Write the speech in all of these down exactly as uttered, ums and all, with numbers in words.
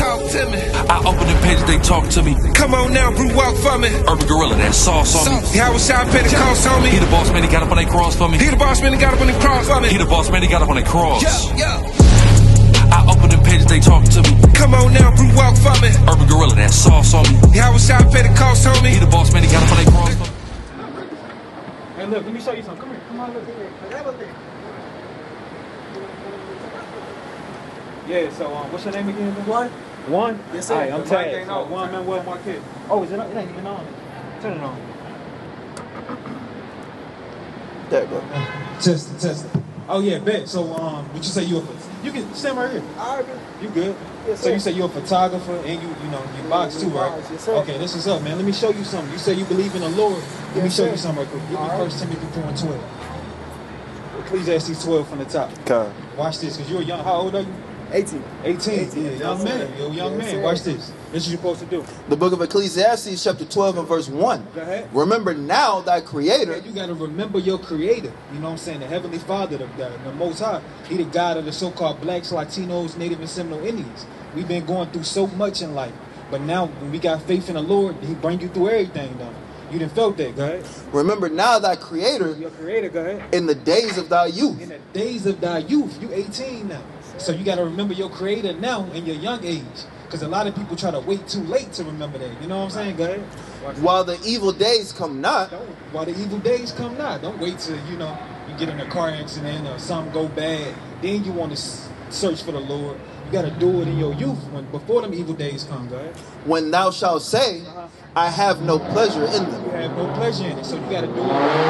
talk to me. I open the page, they talk to me. Come on now, Brew, walk for me. Urban Gorilla, that sauce on me. Yeah, I was shot Pentecost on me. He the boss man, he got up on that cross for me. He the boss man, he got up on that cross for me. He the boss man, he got up on that cross. Yeah, yeah. I open the page, they talk to me. Come on now, Brew, walk for me. Urban Gorilla, that sauce on me. Yeah, I was shot Pentecost on me. He the boss man, he got up on that cross for me. Hey, look, let me show you something. Come here, come on, look here. Yeah, so um, what's your name again? One. One? Yes, sir. Alright, I'm The mic tagged. ain't So, on. One Manuel Marquez. Oh, is it? It ain't even on. Turn it on. There you go. Test it, test it. Oh yeah, bet. So um, would you say you a you can stand right here? All right. You good? Yes, So sir. you say you're a photographer and you you know you box too, right? box, yes, sir. Okay, this is up, man. Let me show you something. You say you believe in the Lord. Let me Yes, show sir. you something right quick. Give me All right. First Timothy four and twelve. Ecclesiastes twelve from the top. Okay. Watch this, cause you're young. How old are you? eighteen. eighteen. eighteen, Yeah, young yes, man. sir. You're a young Yes, man. sir. Watch this. This is what you're supposed to do. The book of Ecclesiastes, chapter twelve and verse one. Go ahead. Remember now thy creator. You got to remember your creator. You know what I'm saying? The Heavenly Father, the, the, the Most High. He the God of the so-called blacks, Latinos, Native and Seminole Indians. We've been going through so much in life. But now when we got faith in the Lord, he bring you through everything, though. You done felt that. Go ahead. Remember now thy creator Your creator, go ahead. in the days of thy youth. In the days of thy youth, you eighteen now. So you got to remember your creator now in your young age. Because a lot of people try to wait too late to remember that. You know what I'm saying? Go ahead. Watch this. While the evil days come not, Don't, while the evil days come not, don't wait till, you know, you get in a car accident or something go bad. Then you want to s- search for the Lord. You got to do it in your youth when before them evil days come, go ahead. when thou shalt say, I have no pleasure in You them. have no pleasure in it, so you got to do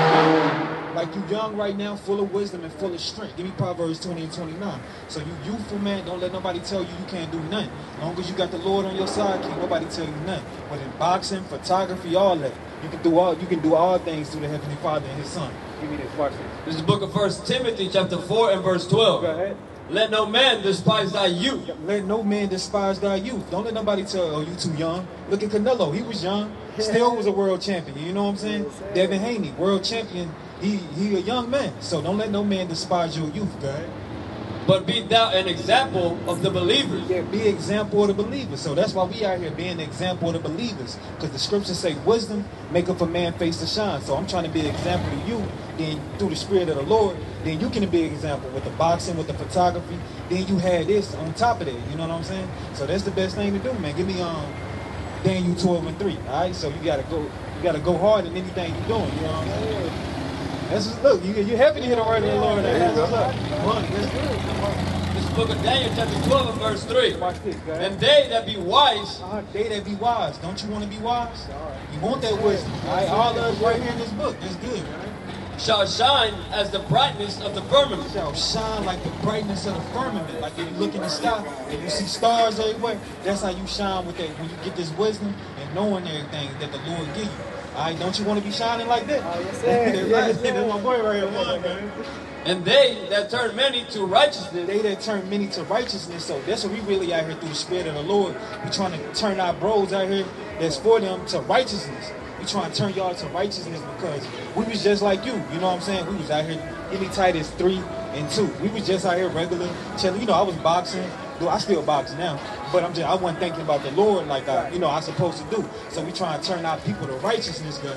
it. Like you young right now, full of wisdom and full of strength. Give me Proverbs twenty and twenty-nine. So you youthful, man, don't let nobody tell you you can't do nothing. As long as you got the Lord on your side, can't nobody tell you nothing. But in boxing, photography, all that, you can do all you can do all things through the Heavenly Father and His Son. Give me this, watch this. This is the book of First Timothy, chapter four and verse twelve. Go ahead. Let no man despise thy youth. Let no man despise thy youth. Don't let nobody tell, oh, you too young. Look at Canelo. He was young. Still was a world champion. You know what I'm saying? Devin Haney, world champion. He he a young man. So don't let no man despise your youth, guy. But be thou an example of the believers. Yeah, be example of the believers. So that's why we out here being the example of the believers. Because the scriptures say wisdom maketh a man face to shine. So I'm trying to be an example to you. Then through the Spirit of the Lord, then you can be an example with the boxing, with the photography. Then you had this on top of that. You know what I'm saying? So that's the best thing to do, man. Give me um Daniel twelve and three. All right. So you gotta go. You gotta go hard in anything you're doing. You know what I'm saying? That's just, look. You you happy to hear the word of the Lord. That's what's up. Run, that's good. This is the book of Daniel, chapter twelve and verse three. Watch this, guys. And they that be wise Uh, they that be wise. Don't you want to be wise? You want that wisdom. All right, all of us right here in this book. That's good, right? shall shine as the brightness of the firmament. Shall shine like the brightness of the firmament. Like if you look in the sky and you see stars everywhere, that's how you shine with that. When you get this wisdom and knowing everything that the Lord give you. All right, don't you want to be shining like that? Oh, yes, sir. That's Yes, right. That's my boy right here. One, man. And they that turn many to righteousness. They that turn many to righteousness. So that's what we really out here through the Spirit of the Lord. We trying to turn our bros out here that's for them to righteousness. We trying to turn y'all to righteousness because we was just like you. You know what I'm saying? We was out here, any Titus three and two. We was just out here regular, chilling. You know, I was boxing. Dude, I still box now. But I'm just, I wasn't thinking about the Lord like I, you know, I supposed to do. So we trying to turn our people to righteousness, good.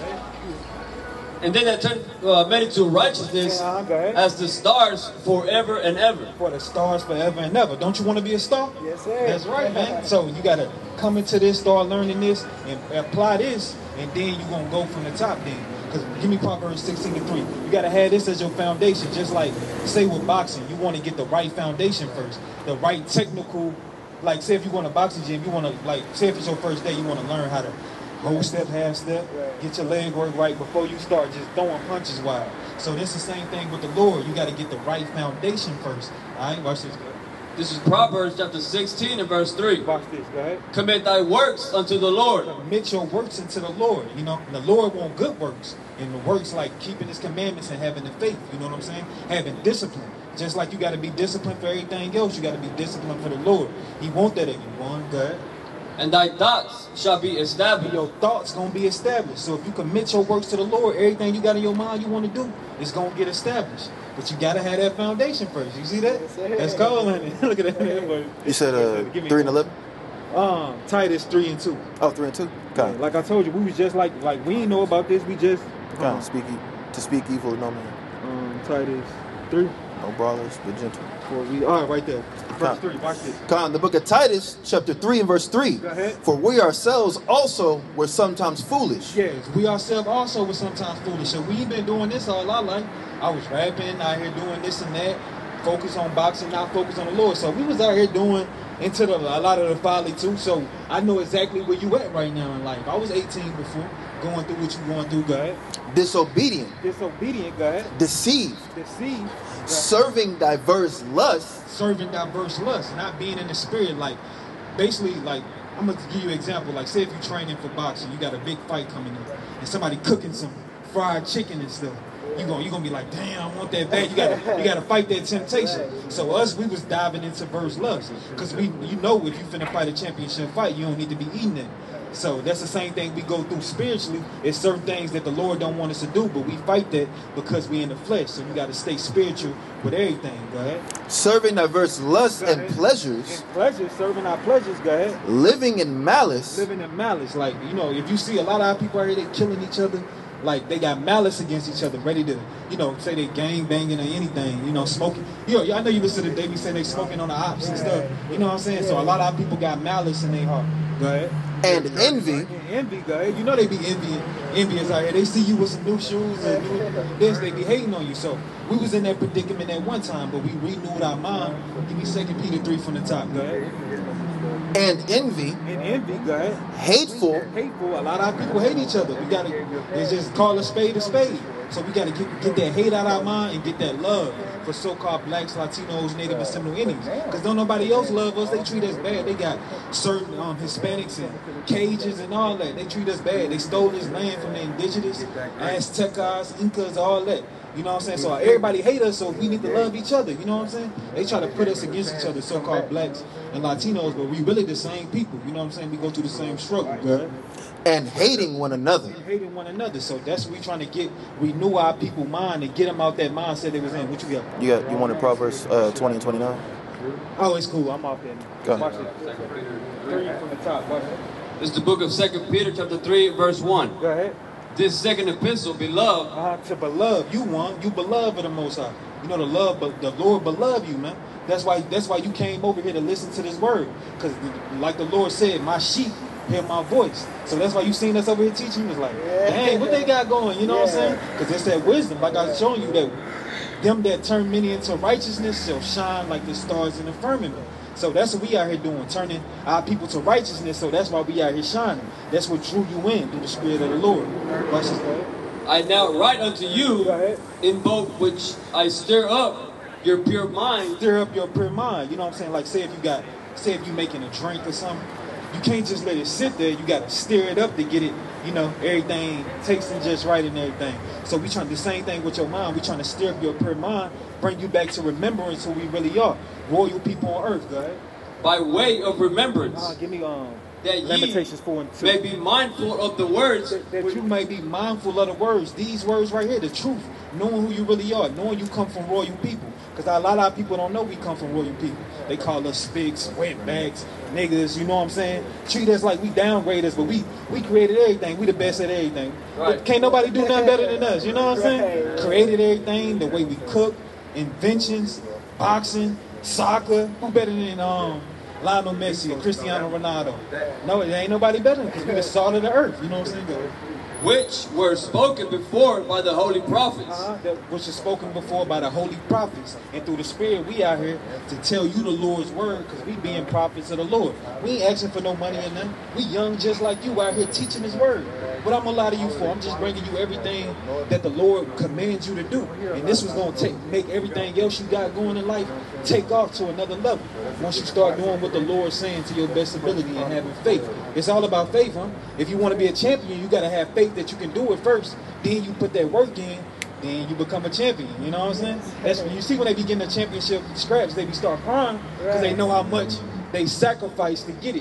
And they that turn uh, many to righteousness Yeah, go ahead. as the stars forever and ever. For the stars forever and ever. Don't you want to be a star? Yes, sir. That's right, man. So you got to come into this, start learning this, and apply this, and then you're going to go from the top then. Because give me Proverbs sixteen and three. You got to have this as your foundation, just like, say with boxing, you want to get the right foundation first. The right technical, like say if you want a boxing gym, you want to, like, say if it's your first day, you want to learn how to whole step, half step, get your leg work right before you start just throwing punches wild. So this is the same thing with the Lord. You got to get the right foundation first. All right, watch this, go. This is Proverbs chapter sixteen and verse three. Watch this, go ahead. Commit thy works unto the Lord. Commit your works into the Lord. You know, the Lord want good works. And the works like keeping his commandments and having the faith. You know what I'm saying? Having discipline. Just like you got to be disciplined for everything else, you got to be disciplined for the Lord. He want that of you. One, good. And thy thoughts shall be established. Your thoughts going to be established. So if you commit your works to the Lord, everything you got in your mind you want to do is going to get established. But you got to have that foundation first. You see that? That's cold, honey. Look at that. You said uh, three and eleven? Um, Titus three and two. Oh, three and two. Okay. Like I told you, we was just like like we didn't know about this. We just Okay. um, Speak e- to speak evil of no man. um, Titus three. No brawlers, but gentle. For we all right, right there. Verse Okay. three. Watch this. Come on, the book of Titus, chapter three and verse three. Go ahead. For we ourselves also were sometimes foolish. Yes, we ourselves also were sometimes foolish. So we been doing this all our life. I was rapping out here doing this and that. Focus on boxing, not focus on the Lord. So we was out here doing into the, a lot of the folly too. So I know exactly where you at right now in life. I was eighteen before, going through what you going through. Go ahead. Disobedient, Disobedient. Go ahead. deceived, Deceived. Go ahead. serving diverse lusts. Serving diverse lusts, not being in the spirit. Like basically, like I'm gonna give you an example. Like say if you're training for boxing, you got a big fight coming up, and somebody cooking some fried chicken and stuff. You gonna you gonna be like, damn, I want that bad. You gotta you gotta fight that temptation. So us, we was diving into verse lust, cause we you know if you finna fight a championship fight, you don't need to be eating it. So that's the same thing we go through spiritually. It's certain things that the Lord don't want us to do, but we fight that because we in the flesh. So you gotta stay spiritual with everything. Go ahead. Serving diverse lusts Go and ahead. pleasures, And pleasures, serving our pleasures. Go ahead. living in malice, Living in malice, like you know, if you see a lot of our people out here, they killing each other. Like they got malice against each other, ready to, you know, say they gang banging or anything, you know, smoking. You know, I know you listen to they be saying they smoking on the ops and stuff. You know what I'm saying? So a lot of our people got malice in their heart. Go ahead. and envy, And envy, go ahead. You know they be envying, envious out here. They see you with some new shoes and new this, they be hating on you. So we was in that predicament at one time, but we renewed our mind. Give me Second Peter three from the top. Go ahead. and envy, And envy, go ahead. hateful, Hateful. A lot of our people hate each other. We gotta it's just call a spade a spade. So we gotta get get that hate out of our mind and get that love for so-called blacks, Latinos, Native and Seminole Indians. Because don't nobody else love us. They treat us bad. They got certain um, Hispanics and Cajuns and all that. They treat us bad. They stole this land from the indigenous, Aztecas, Incas, all that. You know what I'm saying? So everybody hate us, so we need to love each other. You know what I'm saying? They try to put us against each other, so-called blacks and Latinos, but we really the same people. You know what I'm saying? We go through the same struggle, girl. and hating one another. And hating one another. So that's what we trying to get, renew our people mind and get them out that mindset they was in. What you got? You got you wanted Proverbs uh, twenty and twenty-nine? Oh, it's cool. I'm off there. Go ahead. Watch it. Three from the top. Watch it. This is the book of Second Peter, chapter three, verse one. Go ahead. This second epistle, beloved, Uh, to beloved, you want you beloved of the Most High. You know the love, but the Lord beloved you, man. That's why that's why you came over here to listen to this word, because like the Lord said, my sheep hear my voice. So that's why you seen us over here teaching. You was like, dang, what they got going? You know what I'm saying? Because it's that wisdom, like I was showing you, that them that turn many into righteousness shall shine like the stars in the firmament. So that's what we out here doing, turning our people to righteousness. So that's why we out here shining. That's what drew you in through the Spirit of the Lord. Watch this, go ahead. I now write unto you Go ahead. in both which I stir up your pure mind. Stir up your pure mind. You know what I'm saying? Like say if you got, say if you making a drink or something, you can't just let it sit there. You got to stir it up to get it, you know, everything tasting just right and everything. So we trying the same thing with your mind. We trying to stir up your pure mind, bring you back to remembrance who we really are. Royal people on earth, go ahead. By way of remembrance, Uh, give me um that ye Lamentations four and two. may be mindful of the words that, that you may be mindful of the words. These words right here, the truth. Knowing who you really are. Knowing you come from royal people. Because a lot of our people don't know we come from royal people. They call us spigs, wetbacks, niggas, you know what I'm saying? Treat us like we downgrade us, but we we created everything. We the best at everything. Right. But can't nobody do nothing better than us, you know what I'm saying? Created everything, the way we cook, inventions, boxing, soccer. Who better than um Lionel Messi or Cristiano Ronaldo? No, it ain't nobody better because we the salt of the earth, you know what I'm saying? which were spoken before by the holy prophets. Uh-huh. That which is spoken before by the holy prophets, and through the Spirit we out here to tell you the Lord's word, because we being prophets of the Lord. We ain't asking for no money or nothing. We young just like you out here teaching His word. What I'm gonna lie to you for? I'm just bringing you everything that the Lord commands you to do, and this was gonna take make everything else you got going in life take off to another level. Once you start doing what the Lord's saying to your best ability and having faith, it's all about faith, huh? If you want to be a champion, you gotta have faith that you can do it first. Then you put that work in. Then you become a champion. You know what I'm saying? That's when you see when they be getting the championship scraps, they be start crying because they know how much they sacrificed to get it.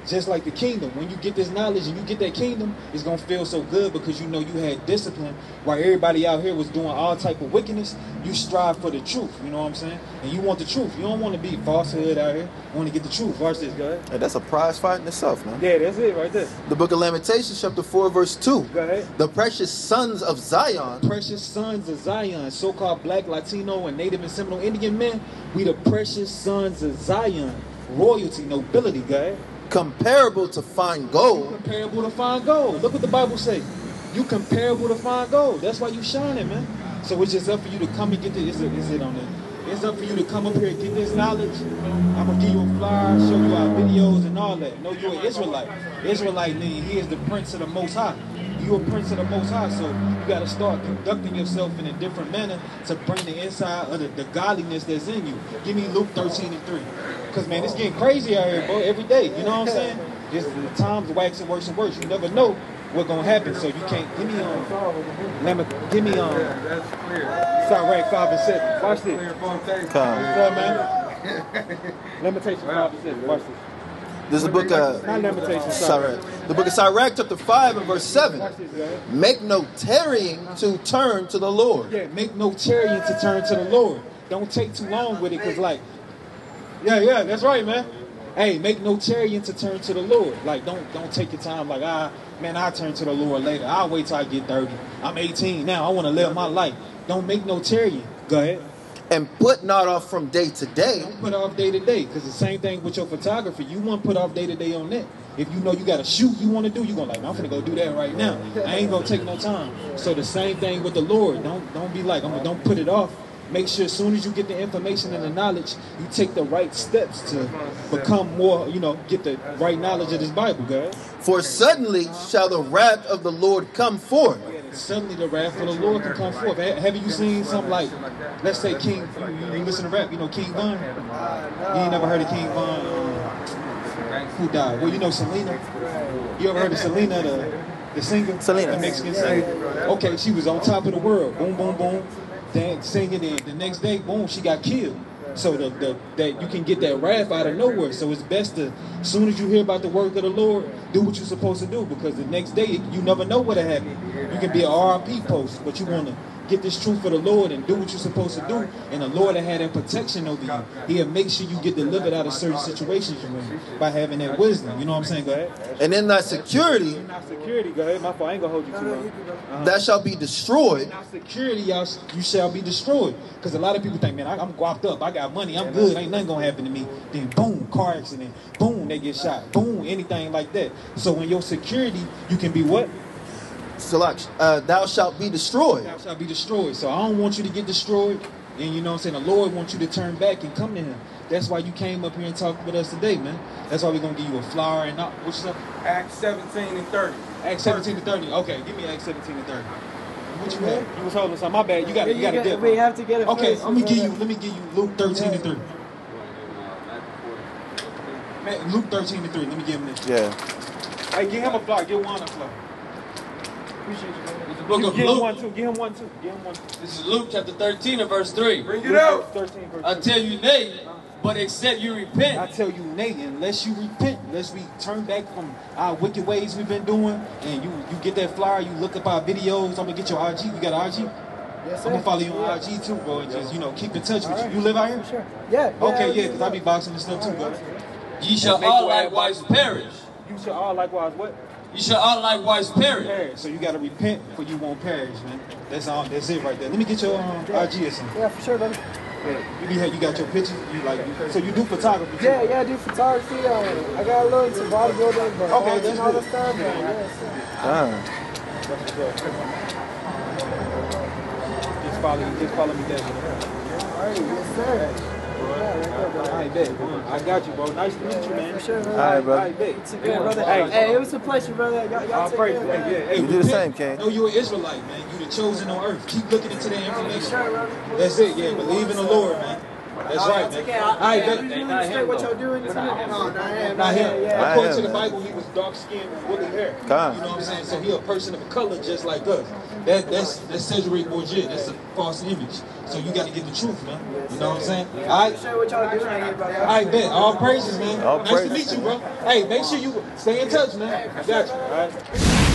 Just like the kingdom, when you get this knowledge and you get that kingdom, it's gonna feel so good because you know you had discipline. While everybody out here was doing all type of wickedness, you strive for the truth. You know what I'm saying? And you want the truth. You don't want to be falsehood out here. You want to get the truth. Watch this, go ahead. Hey, that's a prize fight in itself, man. Yeah, that's it right there. The book of Lamentations, chapter four, verse two. Go ahead. The precious sons of Zion. Precious sons of Zion, so-called black, Latino, and Native and Seminole Indian men. We the precious sons of Zion. Royalty, nobility, go ahead. Comparable to fine gold. Comparable to fine gold. Look what the Bible say. You comparable to fine gold. That's why you shining, man. So it's just up for you to come and get this. Is it, is it on there? It's up for you to come up here and get this knowledge. I'm gonna give you a flyer, show you our videos and all that. No, you're an Israelite. Israelite, then he is the prince of the Most High. You're a prince of the Most High, so you got to start conducting yourself in a different manner to bring the inside of the, the godliness that's in you. Give me Luke thirteen and three. Because, man, it's getting crazy out here, bro, every day. You know what I'm saying? Just the times waxing worse and worse. You never know what's going to happen, so you can't. Give me, um, let me, give me, um, Sirach five and seven. Watch this. Come. What, man? Limitation five and seven. Watch this. This is the book of Not Lamentations, Sirach. The book of Sirach, chapter five and verse seven. Watch this, guys. Make no tarrying to turn to the Lord. Yeah, make no tarrying to turn to the Lord. Don't take too long with it, because, like, yeah, yeah, that's right, man. Hey, make no tarrying to turn to the Lord. Like, don't don't take your time. Like, ah, man, I'll turn to the Lord later. I'll wait till I get thirty. I'm eighteen now. I want to live my life. Don't make no tarrying. Go ahead. And put not off from day to day. Don't put off day to day, because the same thing with your photography. You want to put off day to day on that. If you know you got a shoot you want to do, you're going to like, I'm going to go do that right now. I ain't going to take no time. So the same thing with the Lord. Don't don't be like, I'm gonna, don't put it off. Make sure as soon as you get the information and the knowledge, you take the right steps to become more, you know, get the right knowledge of this Bible, guys. For suddenly shall the wrath of the Lord come forth. Suddenly the wrath of the Lord can come forth. Ha- Have you seen something like, let's say King, you, you listen to rap, you know King Von? You ain't never heard of King Von? Um, who died? Well, you know Selena. You ever heard of Selena, the, the singer? Selena. The Mexican singer. Okay, she was on top of the world. Boom, boom, boom. Then singing, and the next day, boom, she got killed. So the, the, that you can get that wrath out of nowhere. So it's best to, as soon as you hear about the work of the Lord, do what you're supposed to do, because the next day you never know what'll happen. You can be an R I P post, but you want to get this truth for the Lord and do what you're supposed to do, and the Lord will have that protection over you. He'll make sure you get delivered out of certain situations you're in by having that wisdom. You know what I'm saying? Go ahead. And in thy security, In our security, go ahead. My fault. I ain't gonna hold you too long. Uh-huh. that shall be destroyed. In our security, y'all, you shall be destroyed. Because a lot of people think, man, I, I'm guapped up. I got money. I'm good. Ain't nothing gonna happen to me. Then boom, car accident. Boom, they get shot. Boom, anything like that. So in your security, you can be what? Select, uh, thou shalt be destroyed. Thou shalt be destroyed. So I don't want you to get destroyed. And you know what I'm saying? The Lord wants you to turn back and come to him. That's why you came up here and talked with us today, man. That's why we're going to give you a flower and all. What's up? Acts seventeen and thirty. Acts seventeen to thirty. Okay, give me Acts seventeen to thirty. What you had? You was holding something. My bad. You got to you got to get We have to get it. Okay, first. let me give you let me give you Luke thirteen to three. Man, Luke thirteen to three. Let me give him this. Yeah. Hey, give him a flower. Give Juan a flower. Appreciate you, man. It's the book Give, of give him Luke. one too. Give him one too. Give him one too. This is Luke chapter thirteen and verse three. Bring it out. thirteen verse I two. tell you, nay, but except you I repent. tell you, Nate, unless you repent, unless we turn back from our wicked ways we've been doing, and you you get that flyer, you look up our videos, I'm gonna get your R G. You got an R G? Yes, I'm gonna sir. follow you on Yeah. I G too, bro, and just, you know, keep in touch with Alright. you. You live out here? Sure. Yeah. yeah Okay, yeah, I- because I be boxing and stuff too, bro. Ye shall Make all way likewise about- perish. You should all likewise what? Ye shall all likewise perish. Perish. So you gotta repent for you won't perish, man. That's all. That's it right there. Let me get your um, R G or something. Yeah, for sure, brother. Yeah. You be you got your pictures. You like you, so you do photography too? Yeah, yeah, I do photography. Uh, I got a little into bodybuilding, but Okay, okay, that's all good. that stuff. Yeah, yeah, so. Ah. Just follow you. Just follow me there. All right, yes, sir. Yeah, right there, brother. I bet. I got you, bro. Nice to meet you, man. For sure, brother. All right, brother. I bet. It's a good, brother. Hey. Hey, it was a pleasure, brother. Y'all, y'all All take praise, care, man. man. Yeah, hey, You do the repent. same, King. No, you're an Israelite, man. You the chosen on earth. Keep looking into that For information. sure, brother. That's it. Yeah, believe in the Lord, man. That's right, man. Okay, All right, I, man. you demonstrate what y'all doing? No, not him. Not him. Yeah. According Not to him, the man. Bible, he was dark skinned with woolly hair. God. You know what I'm saying? So he a person of color just like us. That that's that's Cedric Bourget. That's a false image. So you got to get the truth, man. You know what I'm saying? All right. Show what y'all doing out here, brother. All right, bet. All praises, man. All nice praises. to meet you, bro. Hey, make sure you stay in touch, man. I got you. All right.